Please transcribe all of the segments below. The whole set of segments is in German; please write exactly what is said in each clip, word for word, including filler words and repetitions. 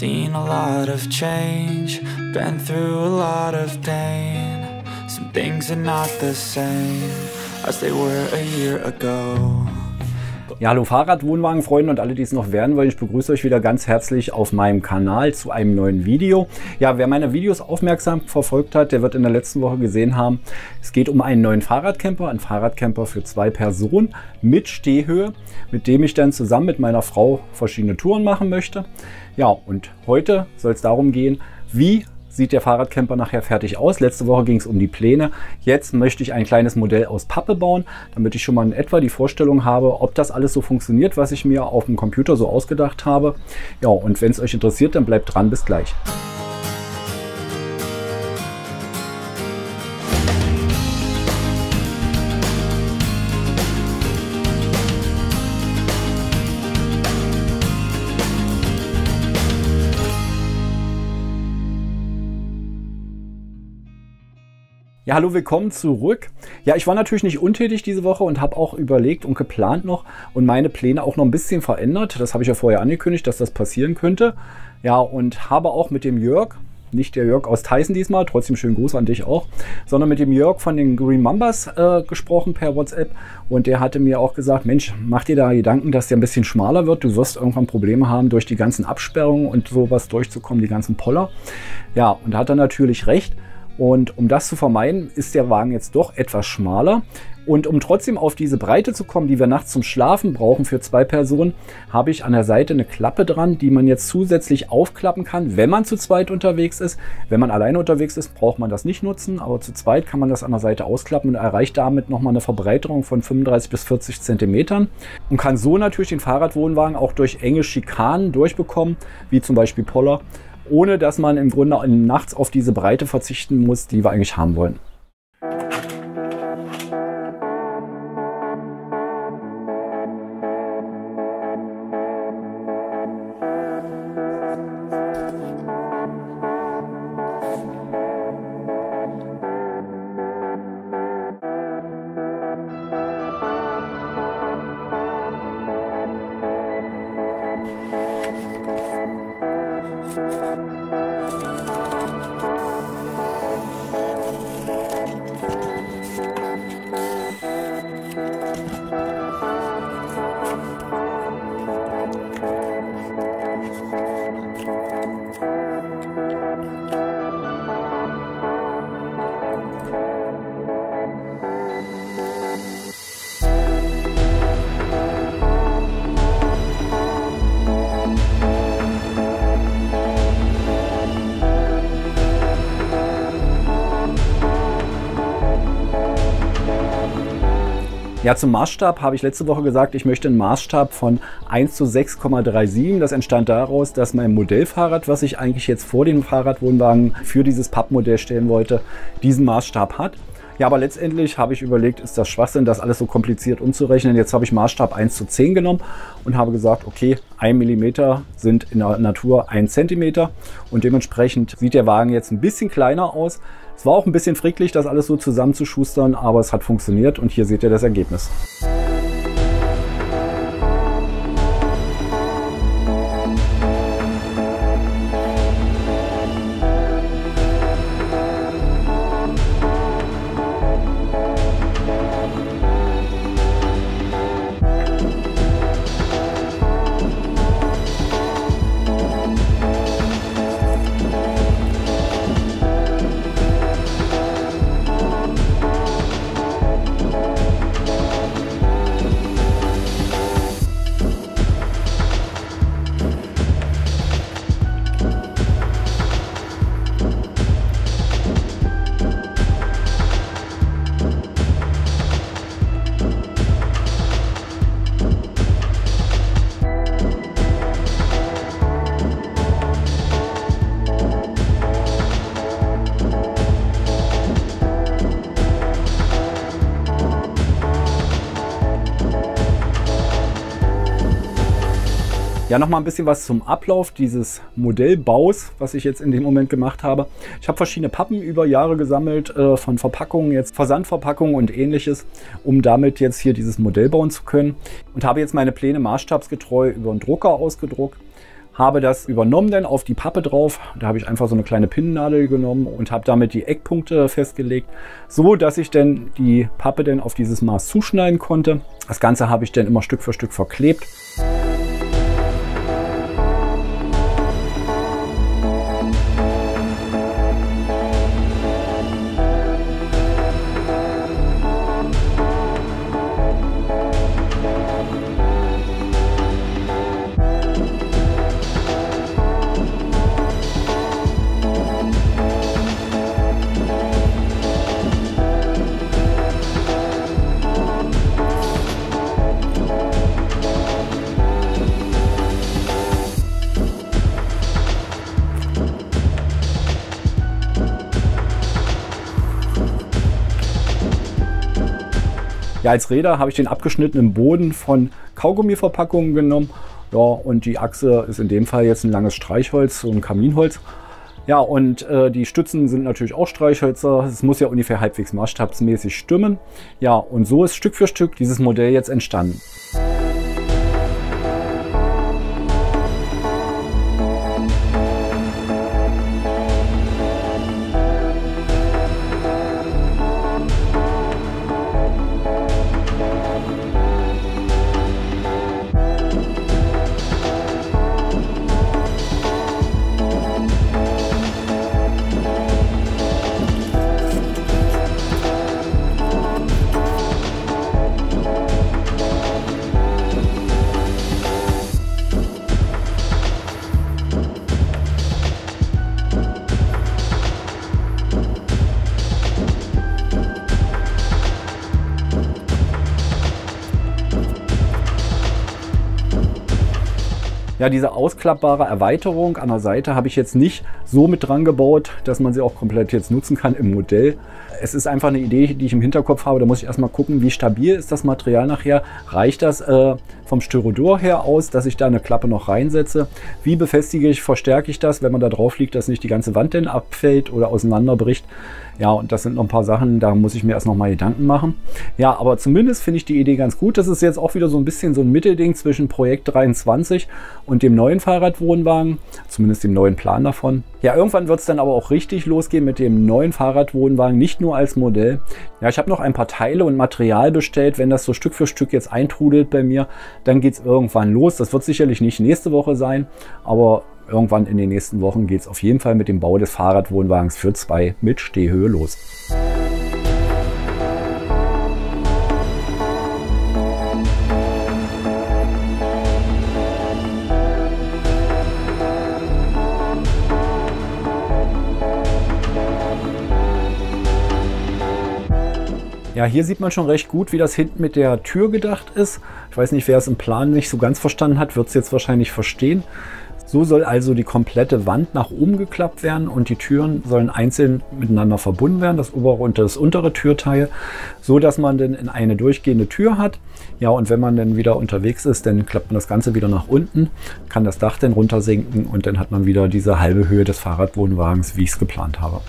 Seen a lot of change, been through a lot of pain. Some things are not the same as they were a year ago. Ja, hallo Fahrrad, Wohnwagenfreunde und alle, die es noch werden wollen. Ich begrüße euch wieder ganz herzlich auf meinem Kanal zu einem neuen Video. Ja, wer meine Videos aufmerksam verfolgt hat, der wird in der letzten Woche gesehen haben, es geht um einen neuen Fahrradcamper, einen Fahrradcamper für zwei Personen mit Stehhöhe, mit dem ich dann zusammen mit meiner Frau verschiedene Touren machen möchte. Ja, und heute soll es darum gehen, wie sieht der Fahrradcamper nachher fertig aus. Letzte Woche ging es um die Pläne. Jetzt möchte ich ein kleines Modell aus Pappe bauen, damit ich schon mal in etwa die Vorstellung habe, ob das alles so funktioniert, was ich mir auf dem Computer so ausgedacht habe. Ja, und wenn es euch interessiert, dann bleibt dran, bis gleich. Ja, hallo, willkommen zurück. Ja, ich war natürlich nicht untätig diese Woche und habe auch überlegt und geplant noch und meine Pläne auch noch ein bisschen verändert. Das habe ich ja vorher angekündigt, dass das passieren könnte. Ja, und habe auch mit dem Jörg, nicht der Jörg aus Tyson diesmal, trotzdem schönen Gruß an dich auch, sondern mit dem Jörg von den Green Mambas äh, gesprochen per WhatsApp. Und der hatte mir auch gesagt, Mensch, mach dir da Gedanken, dass der ein bisschen schmaler wird. Du wirst irgendwann Probleme haben, durch die ganzen Absperrungen und sowas durchzukommen, die ganzen Poller. Ja, und da hat er natürlich recht. Und um das zu vermeiden, ist der Wagen jetzt doch etwas schmaler. Und um trotzdem auf diese Breite zu kommen, die wir nachts zum Schlafen brauchen für zwei Personen, habe ich an der Seite eine Klappe dran, die man jetzt zusätzlich aufklappen kann, wenn man zu zweit unterwegs ist. Wenn man alleine unterwegs ist, braucht man das nicht nutzen, aber zu zweit kann man das an der Seite ausklappen und erreicht damit nochmal eine Verbreiterung von fünfunddreißig bis vierzig Zentimetern und kann so natürlich den Fahrradwohnwagen auch durch enge Schikanen durchbekommen, wie zum Beispiel Poller, ohne dass man im Grunde nachts auf diese Breite verzichten muss, die wir eigentlich haben wollen. Ja, zum Maßstab habe ich letzte Woche gesagt, ich möchte einen Maßstab von eins zu sechs Komma siebenunddreißig. Das entstand daraus, dass mein Modellfahrrad, was ich eigentlich jetzt vor dem Fahrradwohnwagen für dieses Pappmodell stellen wollte, diesen Maßstab hat. Ja, aber letztendlich habe ich überlegt, ist das Schwachsinn, das alles so kompliziert umzurechnen. Jetzt habe ich Maßstab eins zu zehn genommen und habe gesagt, okay, ein Millimeter sind in der Natur ein Zentimeter und dementsprechend sieht der Wagen jetzt ein bisschen kleiner aus. Es war auch ein bisschen fricklig, das alles so zusammenzuschustern, aber es hat funktioniert und hier seht ihr das Ergebnis. Ja, noch mal ein bisschen was zum Ablauf dieses Modellbaus, was ich jetzt in dem Moment gemacht habe. Ich habe verschiedene Pappen über Jahre gesammelt, äh, von Verpackungen, jetzt Versandverpackungen und ähnliches, um damit jetzt hier dieses Modell bauen zu können. Und habe jetzt meine Pläne maßstabsgetreu über einen Drucker ausgedruckt. Habe das übernommen dann auf die Pappe drauf. Da habe ich einfach so eine kleine Pinnennadel genommen und habe damit die Eckpunkte festgelegt, so dass ich dann die Pappe dann auf dieses Maß zuschneiden konnte. Das Ganze habe ich dann immer Stück für Stück verklebt. Ja, als Räder habe ich den abgeschnittenen Boden von Kaugummiverpackungen genommen. Ja, und die Achse ist in dem Fall jetzt ein langes Streichholz, so ein Kaminholz. Ja, und äh, die Stützen sind natürlich auch Streichhölzer. Es muss ja ungefähr halbwegs maßstabsmäßig stimmen. Ja, und so ist Stück für Stück dieses Modell jetzt entstanden. Ja, diese ausklappbare Erweiterung an der Seite habe ich jetzt nicht so mit dran gebaut, dass man sie auch komplett jetzt nutzen kann im Modell. Es ist einfach eine Idee, die ich im Hinterkopf habe. Da muss ich erstmal gucken, wie stabil ist das Material nachher. Reicht das äh, vom Styrodor her aus, dass ich da eine Klappe noch reinsetze? Wie befestige ich, verstärke ich das, wenn man da drauf liegt, dass nicht die ganze Wand denn abfällt oder auseinanderbricht? Ja, und das sind noch ein paar Sachen, da muss ich mir erst noch mal Gedanken machen. Ja, aber zumindest finde ich die Idee ganz gut. Das ist jetzt auch wieder so ein bisschen so ein Mittelding zwischen Projekt dreiundzwanzig und dem neuen Fahrradwohnwagen, zumindest dem neuen Plan davon. Ja, irgendwann wird es dann aber auch richtig losgehen mit dem neuen Fahrradwohnwagen, nicht nur als Modell. Ja, ich habe noch ein paar Teile und Material bestellt. Wenn das so Stück für Stück jetzt eintrudelt bei mir, dann geht es irgendwann los. Das wird sicherlich nicht nächste Woche sein, aber irgendwann in den nächsten Wochen geht es auf jeden Fall mit dem Bau des Fahrradwohnwagens für zwei mit Stehhöhe los. Ja, hier sieht man schon recht gut, wie das hinten mit der Tür gedacht ist. Ich weiß nicht, wer es im Plan nicht so ganz verstanden hat, wird es jetzt wahrscheinlich verstehen. So soll also die komplette Wand nach oben geklappt werden und die Türen sollen einzeln miteinander verbunden werden, das obere und das untere Türteil, so dass man dann in eine durchgehende Tür hat. Ja, und wenn man dann wieder unterwegs ist, dann klappt man das Ganze wieder nach unten, kann das Dach dann runtersinken und dann hat man wieder diese halbe Höhe des Fahrradwohnwagens, wie ich es geplant habe.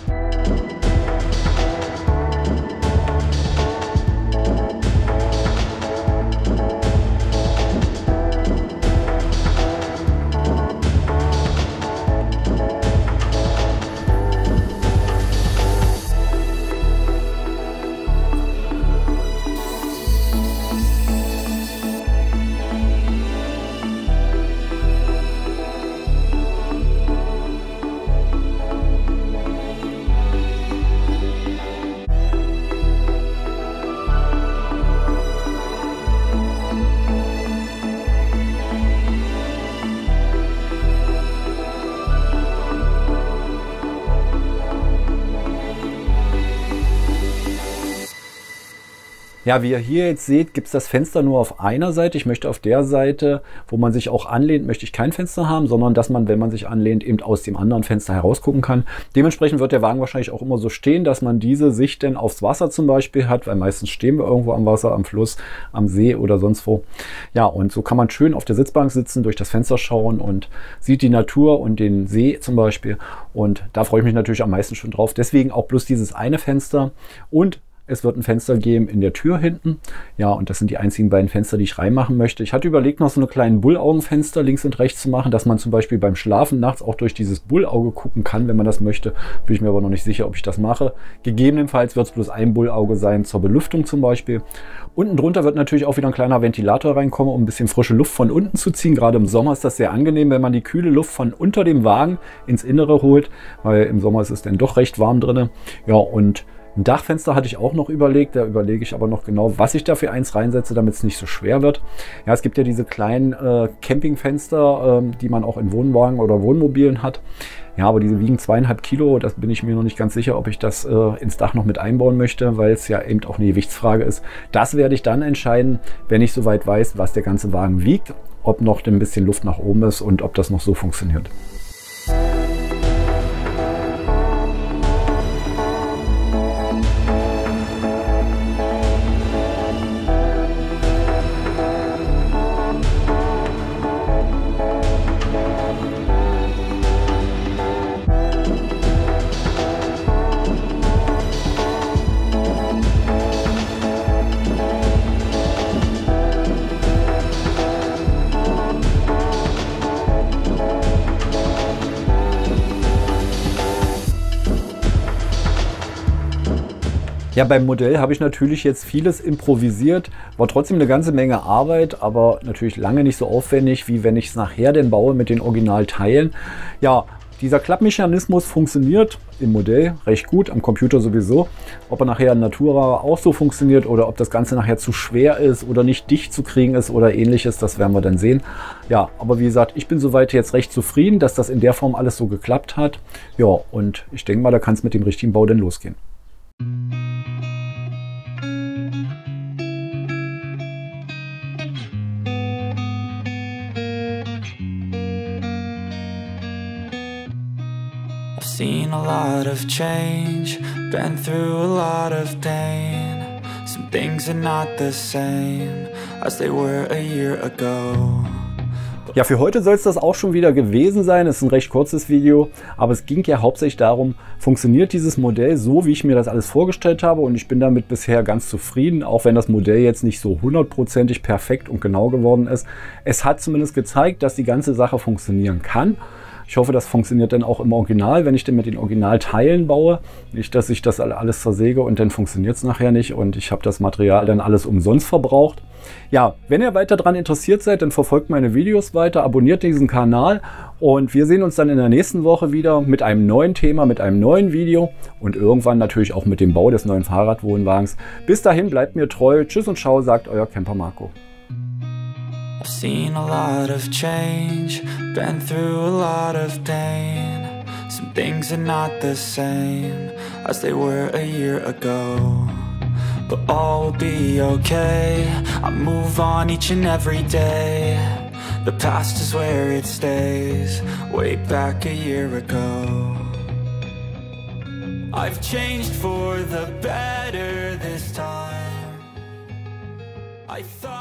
Ja, wie ihr hier jetzt seht, gibt es das Fenster nur auf einer Seite. Ich möchte auf der Seite, wo man sich auch anlehnt, möchte ich kein Fenster haben, sondern dass man, wenn man sich anlehnt, eben aus dem anderen Fenster herausgucken kann. Dementsprechend wird der Wagen wahrscheinlich auch immer so stehen, dass man diese Sicht dann aufs Wasser zum Beispiel hat, weil meistens stehen wir irgendwo am Wasser, am Fluss, am See oder sonst wo. Ja, und so kann man schön auf der Sitzbank sitzen, durch das Fenster schauen und sieht die Natur und den See zum Beispiel. Und da freue ich mich natürlich am meisten schon drauf. Deswegen auch bloß dieses eine Fenster und Es wird ein Fenster geben in der Tür hinten. Ja, und das sind die einzigen beiden Fenster, die ich reinmachen möchte. Ich hatte überlegt, noch so eine kleinen Bullaugenfenster links und rechts zu machen, dass man zum Beispiel beim Schlafen nachts auch durch dieses Bullauge gucken kann, wenn man das möchte. Bin ich mir aber noch nicht sicher, ob ich das mache. Gegebenenfalls wird es bloß ein Bullauge sein, zur Belüftung zum Beispiel. Unten drunter wird natürlich auch wieder ein kleiner Ventilator reinkommen, um ein bisschen frische Luft von unten zu ziehen. Gerade im Sommer ist das sehr angenehm, wenn man die kühle Luft von unter dem Wagen ins Innere holt, weil im Sommer ist es dann doch recht warm drin. Ja, und ein Dachfenster hatte ich auch noch überlegt, da überlege ich aber noch genau, was ich da für eins reinsetze, damit es nicht so schwer wird. Ja, es gibt ja diese kleinen äh, Campingfenster, äh, die man auch in Wohnwagen oder Wohnmobilen hat. Ja, aber diese wiegen zweieinhalb Kilo, das bin ich mir noch nicht ganz sicher, ob ich das äh, ins Dach noch mit einbauen möchte, weil es ja eben auch eine Gewichtsfrage ist. Das werde ich dann entscheiden, wenn ich soweit weiß, was der ganze Wagen wiegt, ob noch ein bisschen Luft nach oben ist und ob das noch so funktioniert. Ja, beim Modell habe ich natürlich jetzt vieles improvisiert, war trotzdem eine ganze Menge Arbeit, aber natürlich lange nicht so aufwendig, wie wenn ich es nachher denn baue mit den Originalteilen. Ja, dieser Klappmechanismus funktioniert im Modell recht gut, am Computer sowieso. Ob er nachher in Natura auch so funktioniert oder ob das Ganze nachher zu schwer ist oder nicht dicht zu kriegen ist oder ähnliches, das werden wir dann sehen. Ja, aber wie gesagt, ich bin soweit jetzt recht zufrieden, dass das in der Form alles so geklappt hat. Ja, und ich denke mal, da kann es mit dem richtigen Bau dann losgehen. I've seen a lot of change, been through a lot of pain. Some things are not the same as they were a year ago. Ja, für heute soll es das auch schon wieder gewesen sein. Es ist ein recht kurzes Video, aber es ging ja hauptsächlich darum, funktioniert dieses Modell so, wie ich mir das alles vorgestellt habe, und ich bin damit bisher ganz zufrieden, auch wenn das Modell jetzt nicht so hundertprozentig perfekt und genau geworden ist. Es hat zumindest gezeigt, dass die ganze Sache funktionieren kann. Ich hoffe, das funktioniert dann auch im Original, wenn ich den mit den Originalteilen baue. Nicht, dass ich das alles zersäge und dann funktioniert es nachher nicht und ich habe das Material dann alles umsonst verbraucht. Ja, wenn ihr weiter daran interessiert seid, dann verfolgt meine Videos weiter, abonniert diesen Kanal und wir sehen uns dann in der nächsten Woche wieder mit einem neuen Thema, mit einem neuen Video und irgendwann natürlich auch mit dem Bau des neuen Fahrradwohnwagens. Bis dahin, bleibt mir treu. Tschüss und ciao, sagt euer Camper Marco. I've seen a lot of change, been through a lot of pain. Some things are not the same as they were a year ago. But all will be okay, I move on each and every day. The past is where it stays, way back a year ago. I've changed for the better this time. I thought